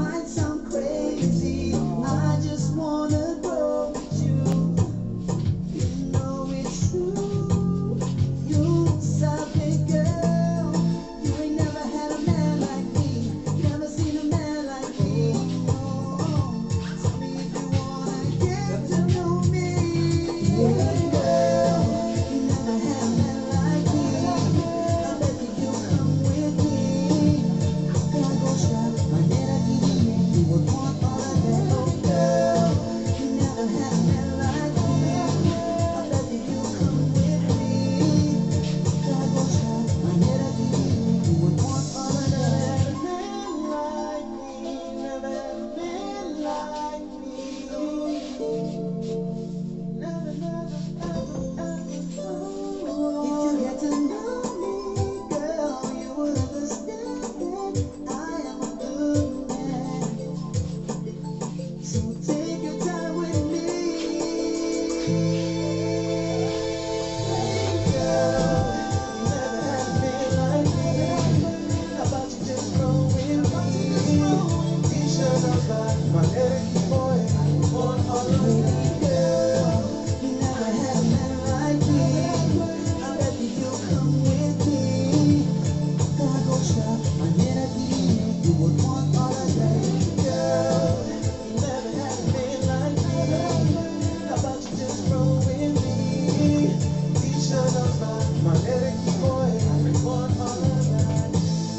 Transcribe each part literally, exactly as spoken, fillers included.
might sound crazy, I just wanna grow with you. You know it's true. You savvy girl. You ain't never had a man like me. Never seen a man like me. Oh, tell me if you wanna get to know me. Yeah, girl. You never had a man like me. I bet that you come with me. Go shop, manera que viene. You would want all of that, oh girl. You never had a man like me. I bet that you come with me. Go shop, manera que viene. You would want all of that. A man like me, never had a man like me. Never, never, ever, ever. Oh. If you get to know me, girl, you will understand that I am a good man. So take your time with me. Hey girl, you never had a man like me. How about you just roll with me? T-shirt on back, my Eric boy, on all of me. Girl, you never had a man like me. I bet that you'll come with me. Go shop, manera que viene. You would want all of that. Girl, you never had a man like me. How about you just roll with me? T-shirt on back, my Eric boy, want all of that.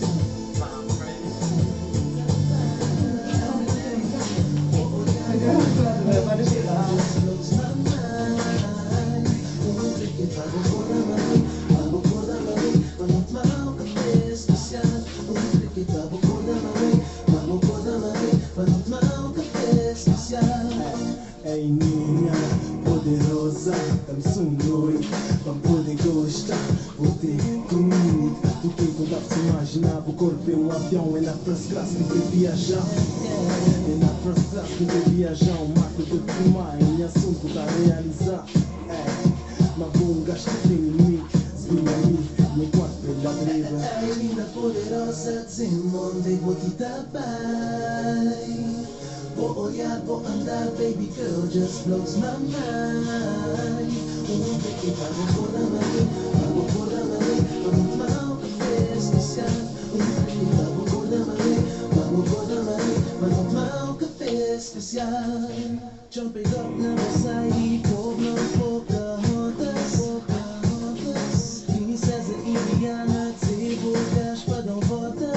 Ei minha poderosa, dá-me um noite pra poder gostar. Vou ter tudo, do que não dá pra se imaginar. O corpo é um avião, é na first class que vem viajar. É na first class que vem viajar. Um marco de filmar, é um assunto pra realizar. É, mas bom gasto que tem em mim, se vem a mim, meu quarto pela driva. Ei, linda poderosa, desenmonte, vou te tapar. Vou olhar, vou andar, baby girl, just blows my mind. Um que pago por amar, pago por amar, vamos tomar um café especial. Um que pago por amar, pago por amar, vamos tomar um café especial. Jumping up na Versailles, povo não Pocahontas, Pocahontas. Princesa Indiana, table cash pra dar volta.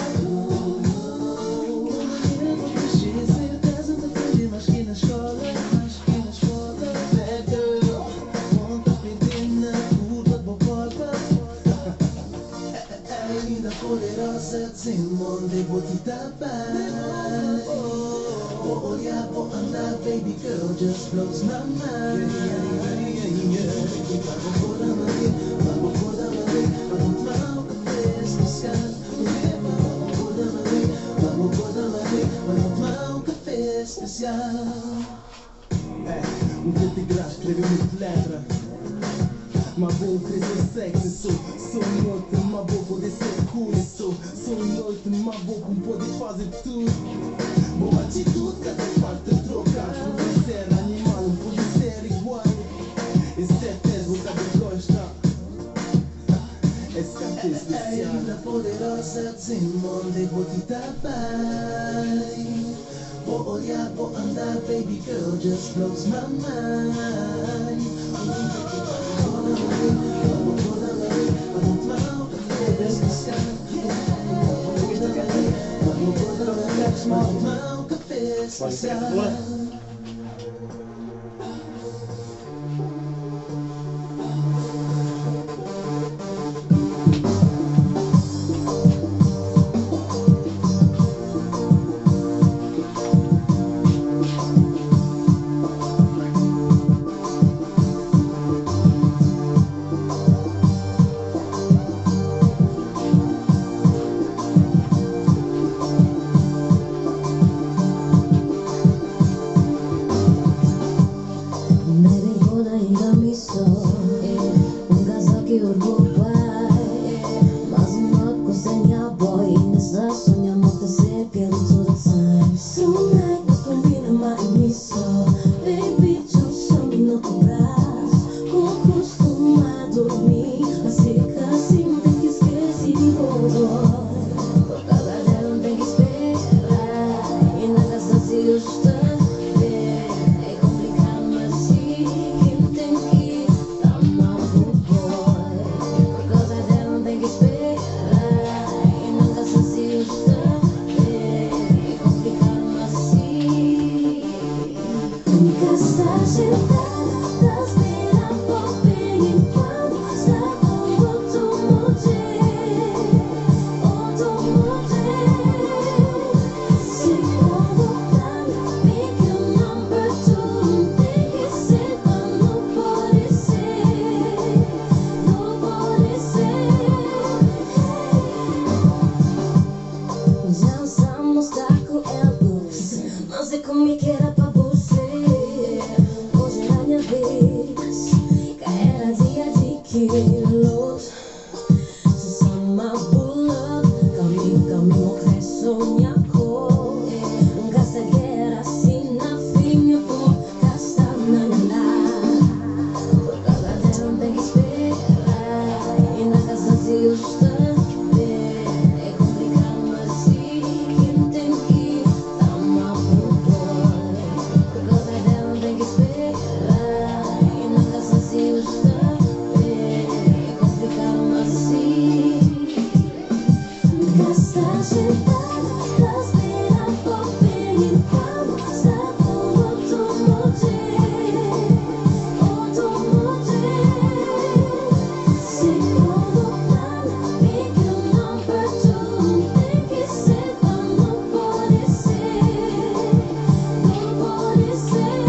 Na escola, mas que na escola, bad girl, ponta pequena, curva de bocota. É linda, poderosa, desenmonte, vou te tapar. Vou olhar, vou andar, baby girl, just blows my mind. Pago por amar, pago por amar, vamos tomar um café especial. Pago por amar, pago por amar, vamos tomar um café especial. É, um preto e graxa, escreveu muito letra. Mas vou crescer sexy, sou Sou noite, mas vou poder ser cool. Sou, sou noite, mas vou poder fazer tudo. Boa atitude, cada parte trocar. Pode ser animal, pode ser igual. E certeza, vou saber gostar. Esse canto é especial. É linda, poderosa, desenmonte, vou te tapar. Vou olhar, vou andar, baby girl, just blows my mind. Vamos por amar, vamos tomar um café especial. Vamos por amar, vamos tomar um café especial. comi que era pra você. Hoje é a minha vez. Era dia de quilos. Se chama Bula. Kami, kami mogę soniako. Gasteguera sin na finha por gastar na lá. Por causa dela tem que esperar. E na casa se usa. É complicado, mas sim. Quem tem que tomar por boy. Por causa dela tem que esperar. E na casa se usa. É complicado, mas sim. Gastar sentada, respirar por bem. Quando está com outro motivo, outro motivo. Segundo plano, pick your number two. Tem que ser, não pode ser, não pode ser.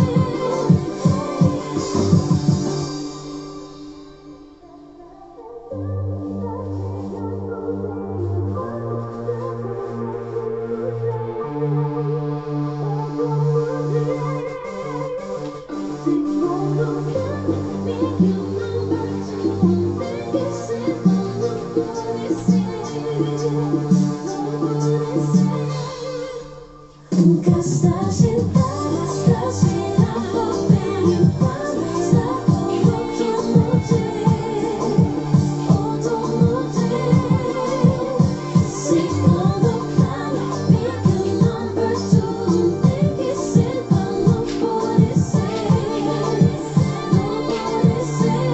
Gastar sentada, respirar por bem. Quando está com outro motivo, outro motivo. Segundo plano, pick your number two. Tem que ser, não pode ser, não pode ser.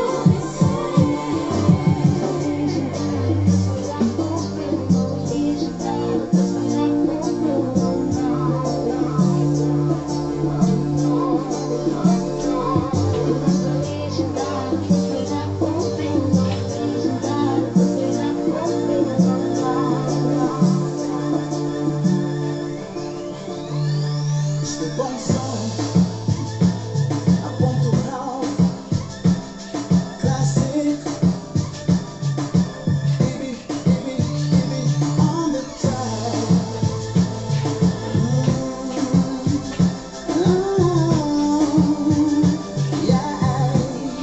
Este bom som, a ponto real, classic. Baby, baby, baby, on the track. Mm, yeah.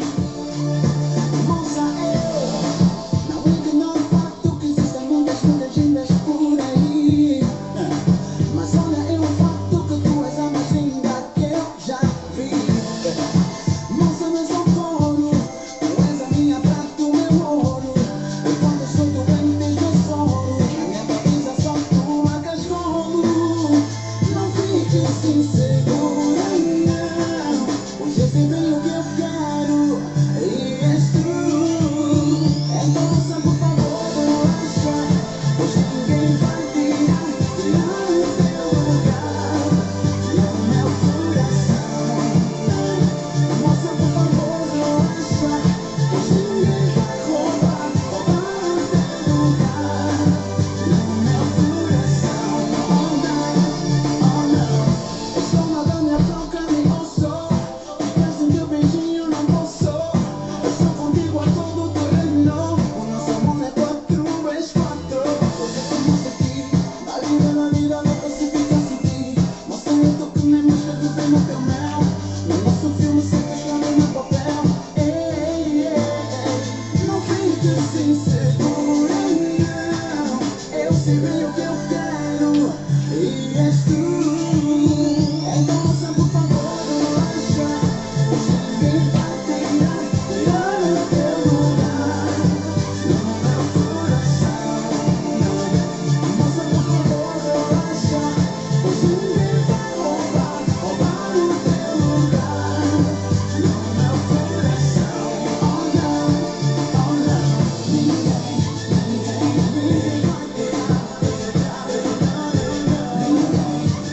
Moça, eu não ignoro o fato que existem muitas, muitas lindas por aí. Mas olha, eu o fato que tu és a mais linda que eu já vi. Moça, não sou coro, tu és a minha prata, o meu ouro. E quando estou doente, tens meu soro. A minha camisa só tu marcas como. Não fiques insegura, não. Hoje eu sei bem o que eu quero e és tu. Então, moça, por favor, relaxa. Hoje ninguém vai tirar, tirar o teu lugar no meu coração. Moça, por favor, relaxa. Hoje ninguém vai roubar, roubar o teu lugar no meu coração. Oh não, oh não. Estou na minha troca, me ouço. Ficar sem teu beijinho não posso. Eu estou contigo a todo terreno. O nosso amor é quatro vezes quatro. Você começa aqui, na vida, na vida, nunca se fica sem ti. Moça, eu tô que nem mosca que vem no teu mel. No nosso filme sempre escreve no papel. Ei, ei, ei, não fiques insegura, não. Eu sei bem o que eu quero e és tu. Então, moça, por favor, relaxa. Hoje ninguém vai tirar, tirar o teu lugar no meu coração. Moça, por favor, relaxa. Hoje ninguém vai roubar, roubar o teu lugar no meu coração. Oh não, oh não. Ninguém, ninguém, ninguém vai tirar, tirar, tirar, tirar. Ninguém,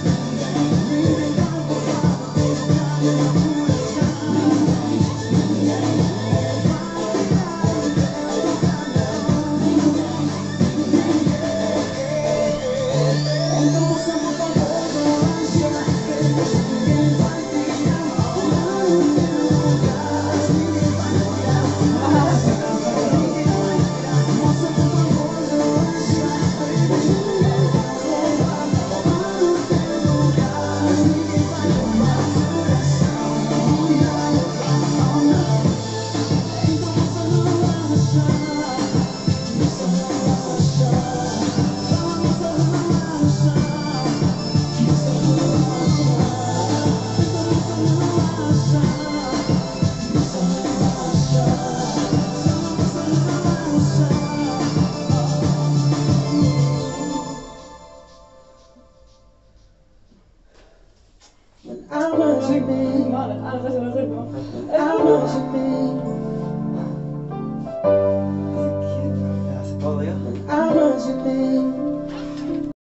I worship you. I worship you. Alltså, Paula, ja. I worship you.